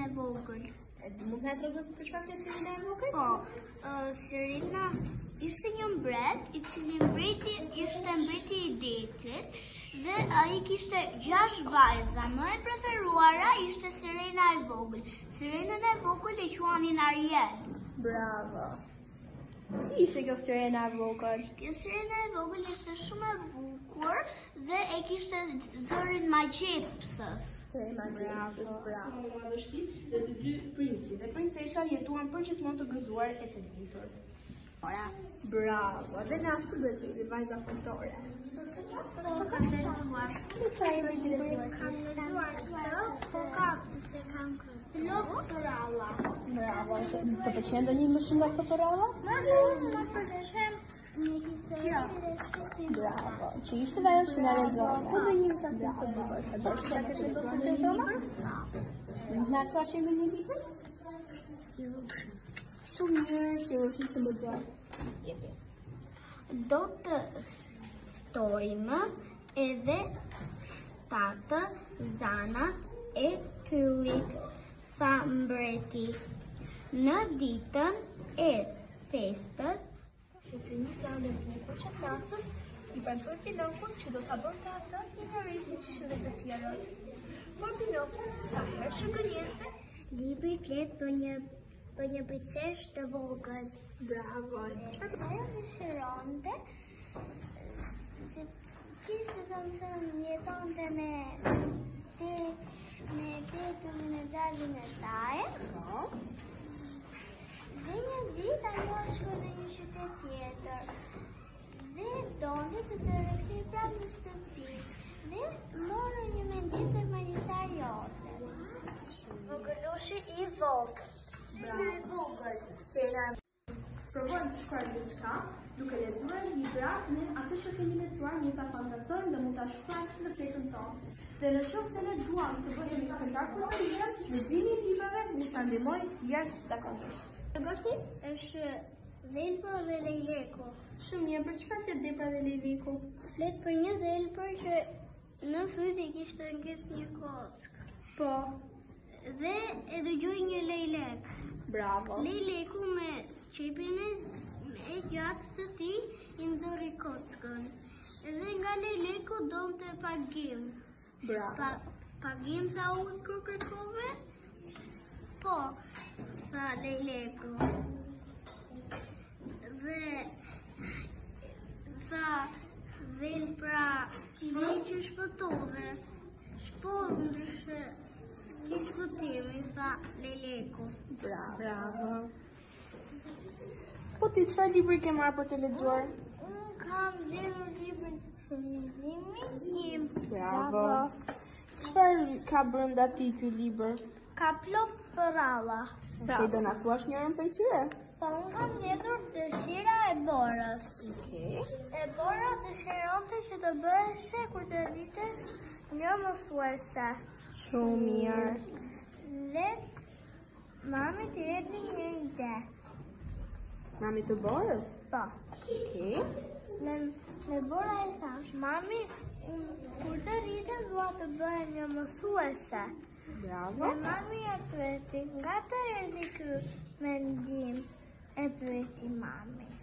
e vogël. Mund nga tregosh për çfarë flet Sirena e vogël? Po, Sirena ishte një mbret, i cili ishte mbreti i detit dhe ai kishte 6 vajza. Më e preferuara ishte Sirena e vogël. Sirenën e vogël e quanin Ariel. Bravo. Si ishte kjo Sirena e vogël? Kjo Sirena e vogël ishte shumë e bukur dhe e kishte zërin magjepsës. Bravo. Madhështi dhe të dy princi. Dhe princesha jetuan përgjithmonë të gëzuar e të lumtur. Bravo. Dhe në ashtu duhet të jemi vajza fëmtore. Kam lexuar. Si çfarë jemi të lexuar? Kam lexuar po se kam Lop perralla. Bravo. Të pëlqen ndonjë më shumë nga këto perralla? Më pëlqen. Bravo. Që ishte dhe ajo që na lexon. Po do jemi sa të bukur. E bashkë të lexojmë të tona? Na ka shumë një libër? Shumë mirë, që më gjatë. Do të ftojmë edhe 7 zanat e pyllit, tha mbreti. Në ditën e festës, sepse një zanë e bukur që natës i premtoi Pinokut që do ta bënte atë një njerëz që ishte dhe të tjerët. Por Pinoku sa herë që gënjente, libri flet për një princeshë të vogël. Bravo. Ajo dëshironte se kishte thënë jetonte me tetën e xhalin e saj. Dhe një ditë ajo shkoi në një qytet tjetër dhe donte se të rikthej prapë në shtëpi. Dhe morë një mendim të magjistarioze. Bukuroshi i vogël. Bravo. Provojmë të shkruajmë diçka, duke lexuar libra në atë që kemi lexuar, mund ta fantazojmë dhe mund ta shkruajmë në fletën tonë. Dhe në qoftë se ne duam të bëhemi këngëtar kulturore, leximi i librave mund ta ndihmojë jashtëzakonisht. Goshti është dhelpër dhe lejleku. Shumë mirë, për çfarë flet dhelpra dhe lejleku? Flet për një dhelpër që në fytyrë i kishte ngjesë një kockë. Po. Dhe e dëgjoi një lejlek. Bravo. Lejleku me shqipin e gjatë të tij i nxorri kockën. Dhe nga lejleku donte pagim. Bravo. Pagim sa u kërkove? Po, tha lejleku. Dhe tha dhelpra një që shpëtove. Ndryshe s'ki shpëtimi, tha lejleku. Bravo. Po ti çfarë libri ke marrë për të lexuar? Unë kam zgjedhur librin Shënjimi im. Bravo. Çfarë ka brenda ti ky libër? Ka plot perralla. Ti do na thuash njërin prej tyre? Po unë kam gjetur dëshira e borës. Okej. E bora dëshironte që të bëheshe kur të rritesh një mesuese. Shumë mirë. Le mami të jepni një ide. Mami të borës? Po. Okej. Le bora e thash, mami, kur të rritem dua të bëhem një mesuese. Bravo. Dhe mami e pyeti, nga të erdhi ky mendim? E pyeti mami.